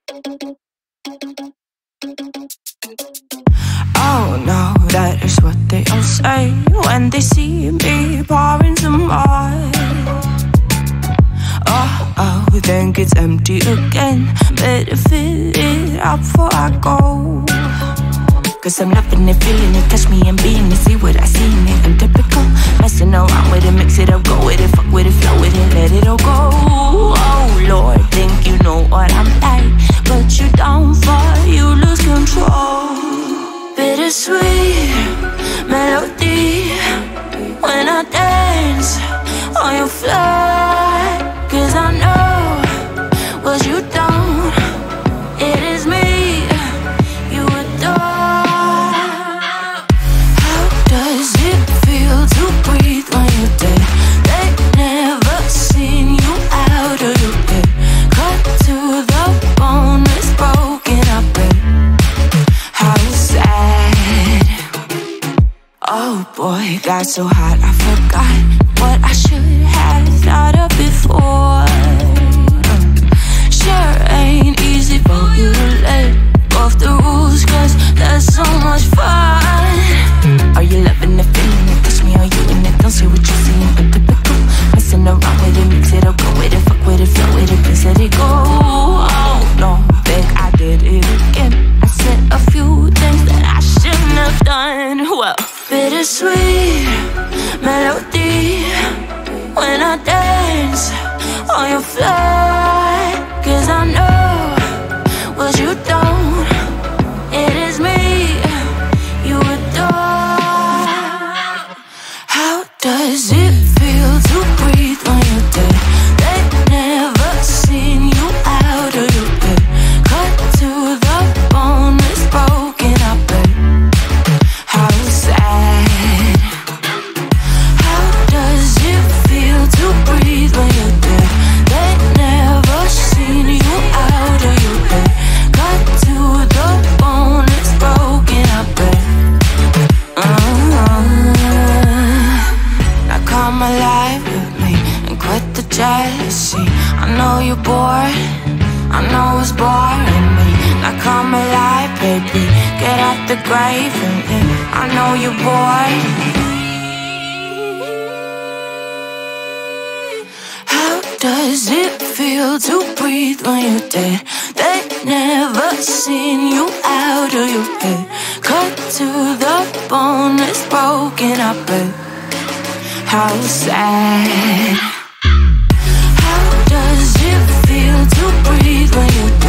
Oh no, that is what they all say when they see me pouring some more. Oh, think it's empty again. Better fill it up before I go. Cause I'm loving it, feeling it, catch me and being it. See what I see in it, I'm typical. Messing around with it, mix it up, go with it. Fuck with it, flow with it, let it all go. Oh Lord, think you know what I'm like, but you don't fall, you lose control. Bittersweet melody when I dance on your fly. Cause I know what you don't, it is me you adore. How does it feel to breathe when you're dead? They never seen you out of your bed. Cut to the bone, it's broken up, babe. How sad. Oh boy, got so hot I forgot what I should have thought of before. Sure ain't easy for you to let go of the rules, cause that's so much fun. Are you loving the feeling it? Touch me, are you in it? Don't say what you're seeing, but typical. Messing around with it, mix it up, go with it. Fuck with it, flow with it, please let it go. Oh no, think I did it again. I said a few things that I shouldn't have done. Well, bittersweet melody when I dance on your fly. Cause I know what you don't, it is me you adore. How does it feel to breathe when you're dead? They never seen you out of your bed. Cut to the bone, it's broken up, babe. How sad. How does it feel to breathe when you're dead? They never seen you out of your bed. Cut to the bone, it's broken up, babe. Now come alive with me and quit the jealousy. I know you're bored, I know it's boring me. Now come alive, baby, get out the grave and I know you're bored. How does it feel to breathe when you're dead? They never seen you out of your bed. Cut to the bone, it's broken up, babe. How sad. How does it feel to breathe when you're dead?